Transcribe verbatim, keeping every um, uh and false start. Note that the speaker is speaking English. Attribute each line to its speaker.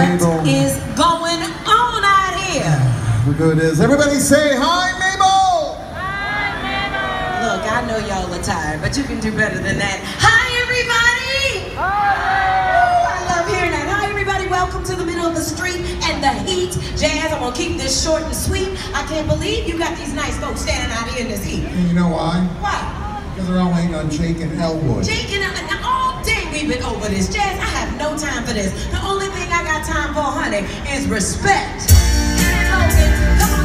Speaker 1: What
Speaker 2: Mabel.
Speaker 1: is going on out here?
Speaker 2: We're good as everybody say hi, Mabel!
Speaker 1: Hi, Mabel! Look, I know y'all are tired, but you can do better than that. Hi, everybody! Hi! I love hearing that. Hi, everybody. Welcome to the middle of the street and the heat. Jazz, I'm gonna keep this short and sweet. I can't believe you got these nice folks standing out here in this heat.
Speaker 2: And you know why?
Speaker 1: Why?
Speaker 2: Because they're all waiting on Jake and Elwood.
Speaker 1: Jake and Elwood, all day we've been over this. Jazz, I have no time for this. The only thing I got time for, honey, is respect. Logan, come on.